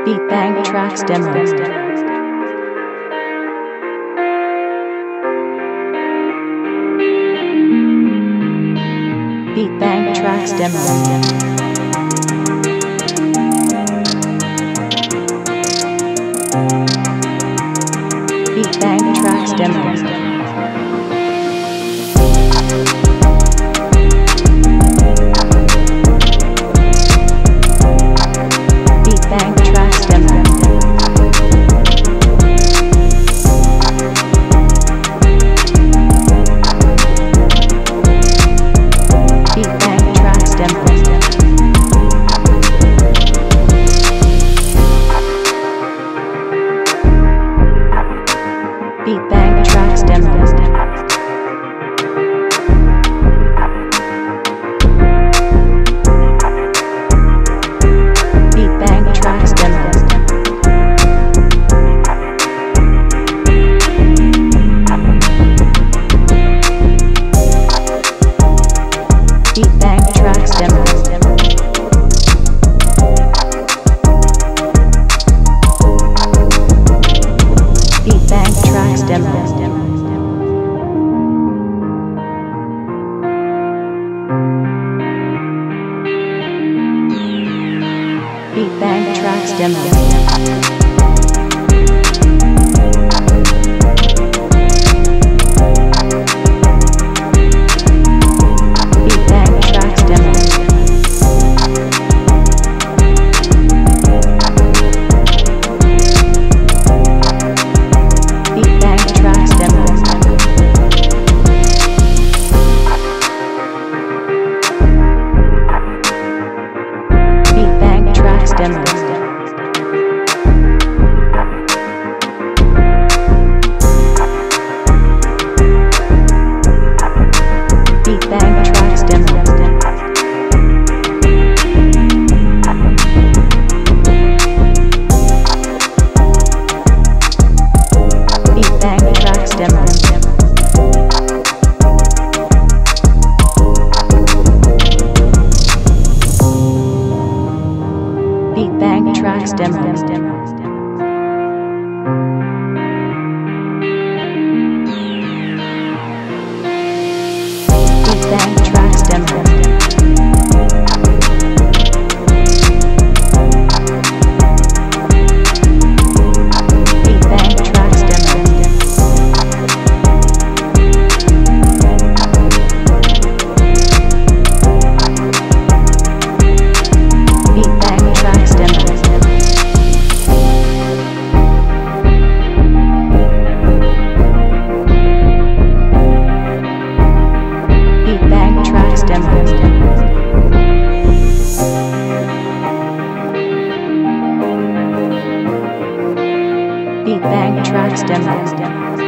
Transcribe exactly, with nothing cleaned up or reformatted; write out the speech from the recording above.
Beatbank Tracks Demo. Beatbank Tracks Demo. Beatbank Tracks Demo. Beatbank Tracks Demo. Beatbank Tracks Demo. Beatbank Tracks Demo. Beatbank Tracks Demo. Beatbank Tracks Demo. Demo. Beatbank Tracks Demo. Beatbank Tracks Demo. Beatbank Tracks Demo. Beatbank Tracks Demo. Beatbank Tracks Demo. Beatbank Tracks Demo. Beatbank Tracks Demo. Beatbank Tracks Demo.